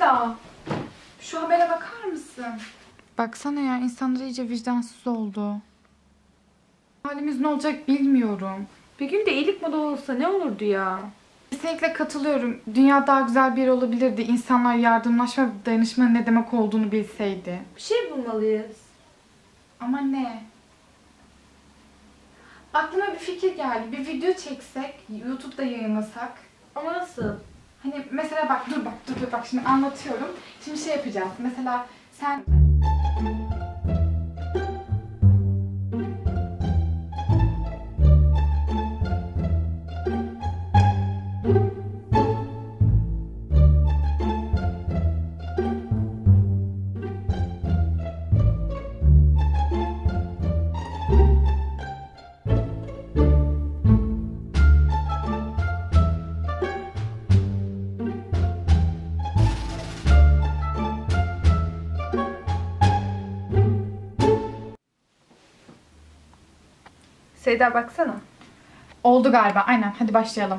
Beyza, şu habere bakar mısın? Baksana ya, insanlar iyice vicdansız oldu. Halimiz ne olacak bilmiyorum. Bir gün de iyilik moda olsa ne olurdu ya? Kesinlikle katılıyorum. Dünya daha güzel bir yer olabilirdi. İnsanlar yardımlaşma ve dayanışmanın ne demek olduğunu bilseydi. Bir şey bulmalıyız. Ama ne? Aklıma bir fikir geldi. Bir video çeksek, YouTube'da yayınlasak. Ama nasıl? Hani mesela bak, dur bak şimdi anlatıyorum. Şimdi şey yapacağız. Mesela sen... Seyda baksana. Oldu galiba. Aynen. Hadi başlayalım.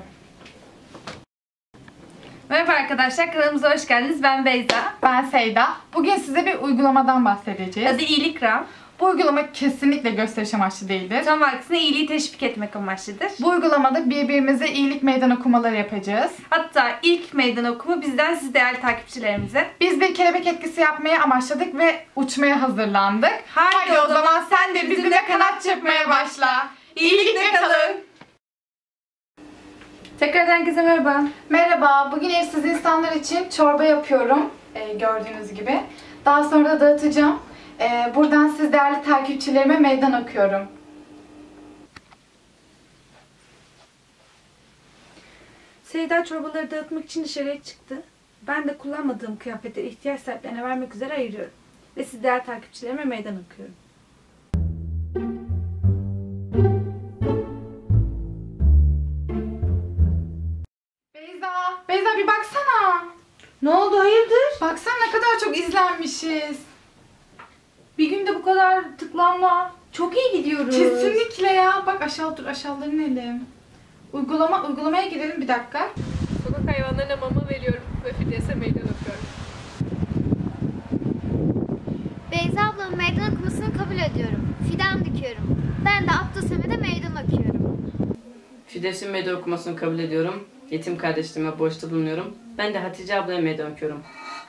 Merhaba arkadaşlar, kanalımıza hoş geldiniz. Ben Beyza. Ben Seyda. Bugün size bir uygulamadan bahsedeceğiz. Adı İyilikram. Bu uygulama kesinlikle gösteriş amaçlı değildir. Tam aksine iyiliği teşvik etmek amaçlıdır. Bu uygulamada birbirimize iyilik meydan okumaları yapacağız. Hatta ilk meydan okumu bizden, siz değerli takipçilerimize. Biz bir kelebek etkisi yapmaya amaçladık ve uçmaya hazırlandık. Hadi o zaman sen de bizimle kanat çırpmaya başla. İyilikle kalın. Tekrardan herkese merhaba. Merhaba, bugün evsiz insanlar için çorba yapıyorum. Gördüğünüz gibi. Daha sonra da dağıtacağım. Buradan siz değerli takipçilerime meydan okuyorum. Seyda çorbaları dağıtmak için dışarıya çıktı. Ben de kullanmadığım kıyafetleri ihtiyaç sahiplerine vermek üzere ayırıyorum. Ve siz değerli takipçilerime meydan okuyorum. Beyza bir baksana. Ne oldu, hayırdır? Baksana ne kadar çok izlenmişiz. Bir günde bu kadar tıklanma. Çok iyi gidiyoruz. Kesinlikle ya. Bak aşağıları inelim. Uygulamaya girelim bir dakika. Sokak hayvanlarına mama veriyorum ve Firdevs'e meydan okuyorum. Beyza ablamın meydan okumasını kabul ediyorum. Fidan dikiyorum. Ben de Abdülsemet'e meydan okuyorum. Firdevs'in meydan okumasını kabul ediyorum. Yetim kardeşlerime borçlu bulunuyorum. Ben de Hatice ablaya meydan okuyorum.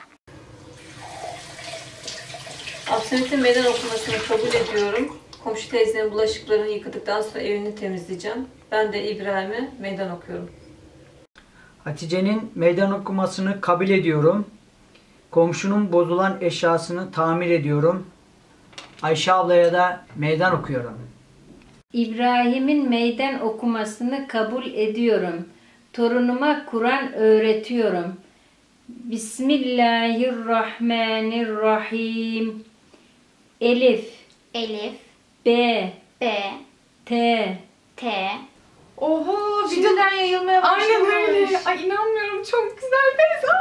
Abdülsemet'in meydan okumasını kabul ediyorum. Komşu teyzenin bulaşıklarını yıkadıktan sonra evini temizleyeceğim. Ben de İbrahim'e meydan okuyorum. Hatice'nin meydan okumasını kabul ediyorum. Komşunun bozulan eşyasını tamir ediyorum. Ayşe ablaya da meydan okuyorum. İbrahim'in meydan okumasını kabul ediyorum. Torunuma Kur'an öğretiyorum. Bismillahirrahmanirrahim. Elif, Elif, B, B, T. T. Oho, Şimdiden yayılmaya başlamış. Aynen öyle. Ay inanmıyorum, çok güzel Beyza.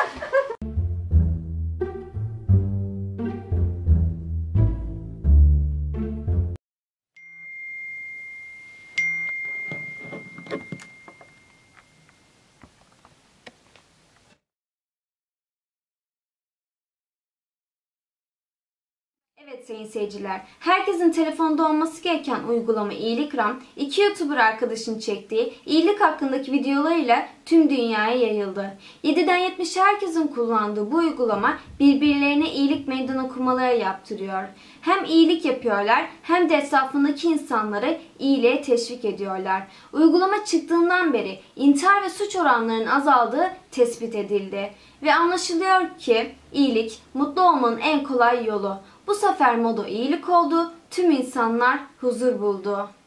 Evet sayın seyirciler, herkesin telefonda olması gereken uygulama İyilikram, iki YouTuber arkadaşın çektiği iyilik hakkındaki videolarıyla tüm dünyaya yayıldı. 7'den 70'e herkesin kullandığı bu uygulama birbirlerine iyilik meydan okumaları yaptırıyor. Hem iyilik yapıyorlar hem de etrafındaki insanları iyiliğe teşvik ediyorlar. Uygulama çıktığından beri intihar ve suç oranlarının azaldığı tespit edildi. Ve anlaşılıyor ki iyilik mutlu olmanın en kolay yolu. Bu sefer moda iyilik oldu, tüm insanlar huzur buldu.